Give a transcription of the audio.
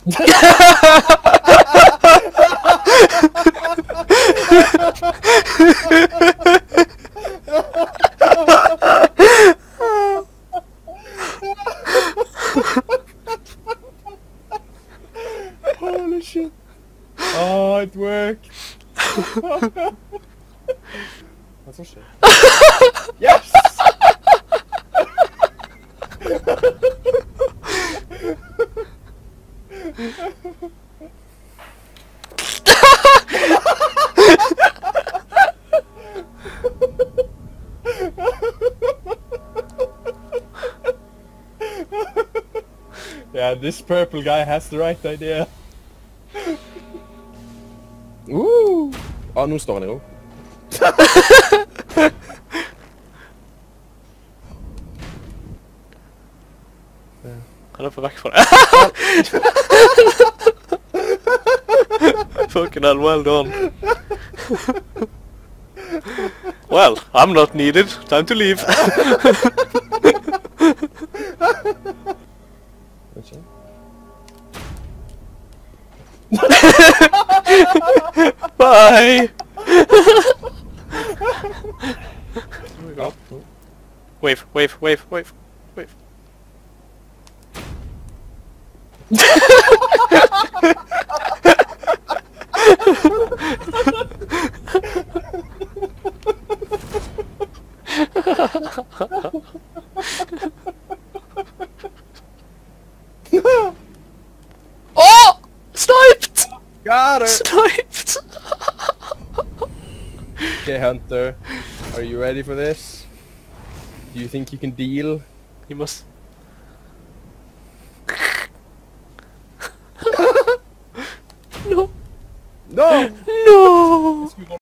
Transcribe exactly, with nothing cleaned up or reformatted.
Holy shit. Oh, it worked. What's that shit? Yes! Yeah, this purple guy has the right idea. Woo! Ja, nu står han i ro. Han är på väg från det. Fucking hell, well done. Well, I'm not needed. Time to leave. Bye! Oh. Wave, wave, wave, wave, wave. Oh! Sniped! Got her! Sniped! Okay, Hunter. Are you ready for this? Do you think you can deal? You must... No! No! No!